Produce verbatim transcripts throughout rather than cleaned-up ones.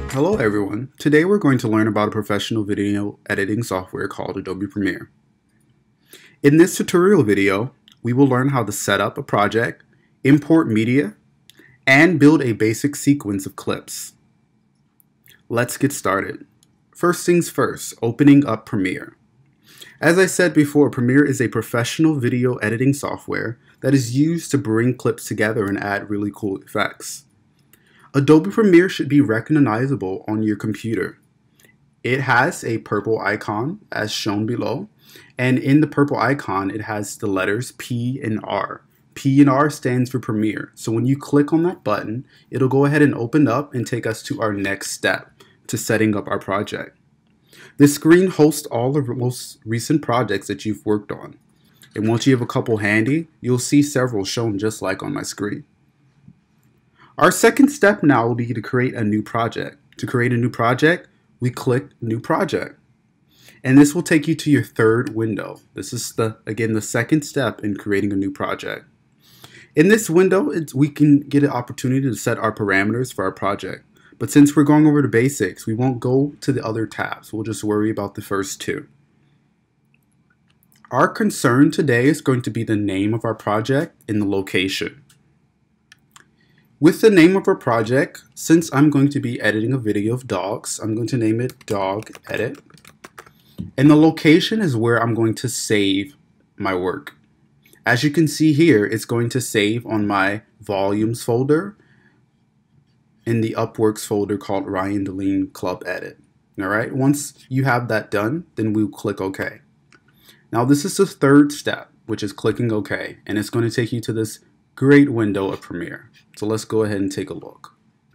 Hello everyone. Today we're going to learn about a professional video editing software called Adobe Premiere. In this tutorial video, we will learn how to set up a project, import media, and build a basic sequence of clips. Let's get started. First things first, opening up Premiere. As I said before, Premiere is a professional video editing software that is used to bring clips together and add really cool effects. Adobe Premiere should be recognizable on your computer. It has a purple icon as shown below, and in the purple icon it has the letters P and R. P and R stands for Premiere, so when you click on that button, it'll go ahead and open up and take us to our next step, to setting up our project. This screen hosts all the most recent projects that you've worked on, and once you have a couple handy, you'll see several shown just like on my screen. Our second step now will be to create a new project. To create a new project, we click New Project. And this will take you to your third window. This is, the again, the second step in creating a new project. In this window, it's, we can get an opportunity to set our parameters for our project. But since we're going over the basics, we won't go to the other tabs. We'll just worry about the first two. Our concern today is going to be the name of our project and the location. With the name of our project, since I'm going to be editing a video of dogs, I'm going to name it Dog Edit. And the location is where I'm going to save my work. As you can see here, it's going to save on my volumes folder in the Upworks folder called Ryan Deline Club Edit. All right, once you have that done, then we'll click OK. Now this is the third step, which is clicking OK, and it's going to take you to this great window of Premiere. So let's go ahead and take a look.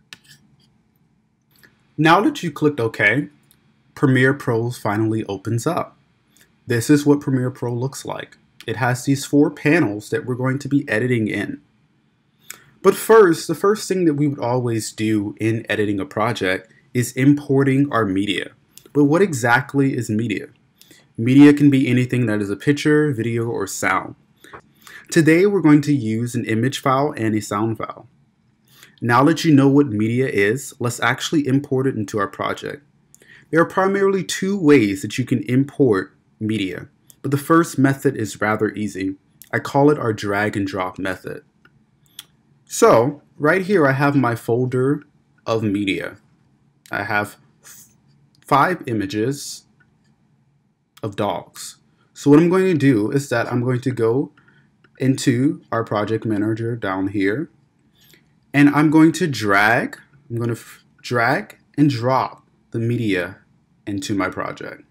Now that you clicked OK, Premiere Pro finally opens up. This is what Premiere Pro looks like. It has these four panels that we're going to be editing in. But first, the first thing that we would always do in editing a project is importing our media. But what exactly is media? Media can be anything that is a picture, video, or sound. Today we're going to use an image file and a sound file. Now that you know what media is, let's actually import it into our project. There are primarily two ways that you can import media, but the first method is rather easy. I call it our drag and drop method. So right here I have my folder of media. I have five images of dogs. So what I'm going to do is that I'm going to go into our project manager down here, and I'm going to drag, I'm going to drag and drop the media into my project.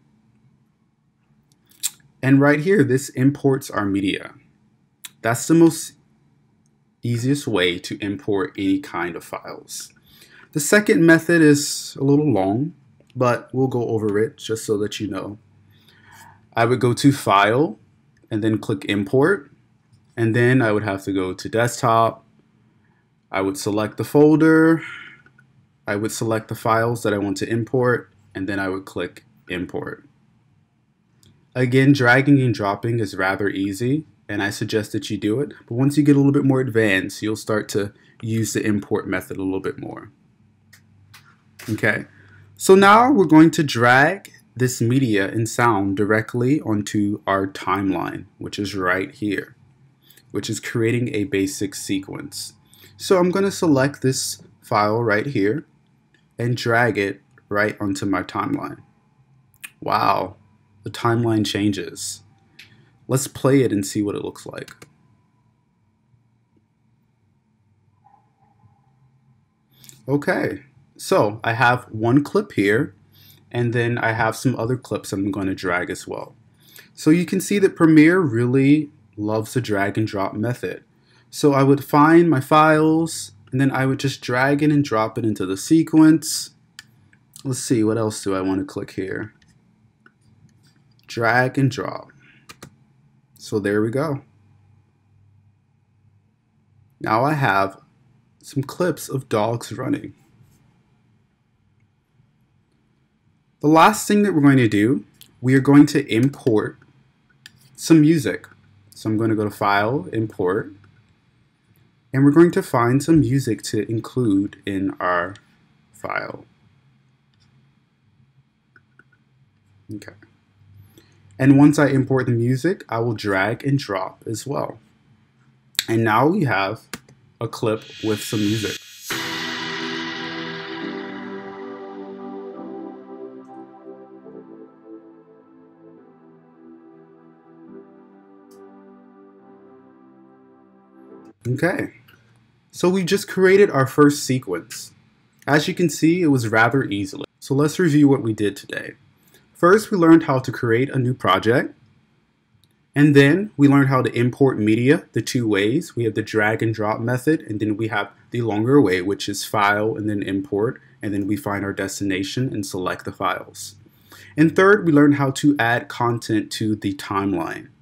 And right here, this imports our media. That's the most easiest way to import any kind of files. The second method is a little long, but we'll go over it just so that you know. I would go to File and then click Import. And then I would have to go to Desktop. I would select the folder. I would select the files that I want to import, and then I would click Import. Again, dragging and dropping is rather easy, and I suggest that you do it. But once you get a little bit more advanced, you'll start to use the import method a little bit more. Okay, so now we're going to drag this media and sound directly onto our timeline, which is right here, which is creating a basic sequence. So I'm going to select this file right here and drag it right onto my timeline. Wow, the timeline changes. Let's play it and see what it looks like. Okay, so I have one clip here, and then I have some other clips I'm going to drag as well. So you can see that Premiere really loves the drag and drop method. So I would find my files, and then I would just drag it and drop it into the sequence. Let's see, what else do I want to click here? Drag and drop. So there we go. Now I have some clips of dogs running. The last thing that we're going to do, we are going to import some music. So I'm going to go to File, Import, and we're going to find some music to include in our file. Okay. And once I import the music, I will drag and drop as well. And now we have a clip with some music. Okay, so we just created our first sequence. As you can see, it was rather easily. So let's review what we did today. First, we learned how to create a new project. And then we learned how to import media the two ways. We have the drag and drop method, and then we have the longer way, which is file and then import, and then we find our destination and select the files. And third, we learned how to add content to the timeline.